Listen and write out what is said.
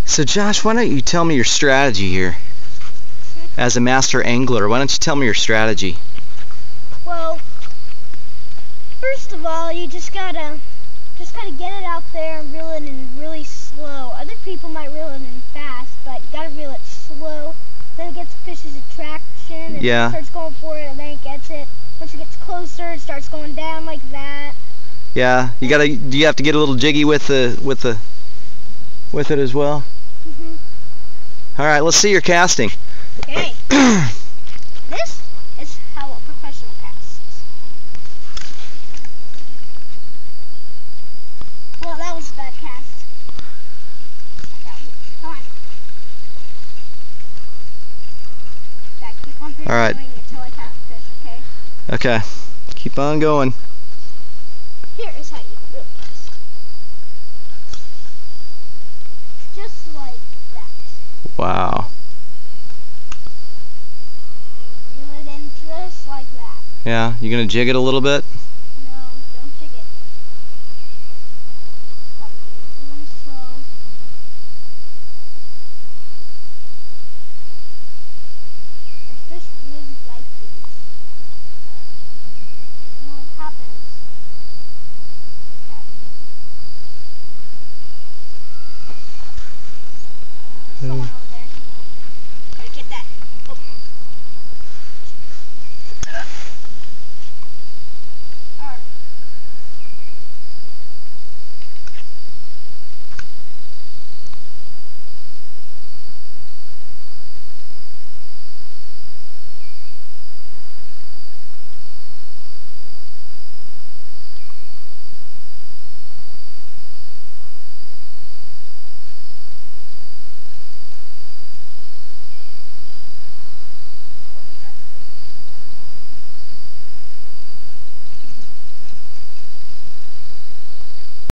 So Josh, why don't you tell me your strategy here? As a master angler, why don't you tell me your strategy? Well, first of all, you just gotta get it out there and reel it in really slow. Other people might reel it in fast, but you gotta reel it slow. Then it gets the fish's attraction, and it starts going for it, and then it gets it. Once it gets closer, it starts going down like that. Yeah, do you have to get a little jiggy with it as well? Mhm. All right, let's see your casting. Okay. This is how a professional casts. Well, that was a bad cast. Come on. Back, keep on All right. doing it until I catch the fish, okay? Okay, keep on going. Here is how you really cast. Just like that. Wow. You reel it in just like that. Yeah, you gonna jig it a little bit?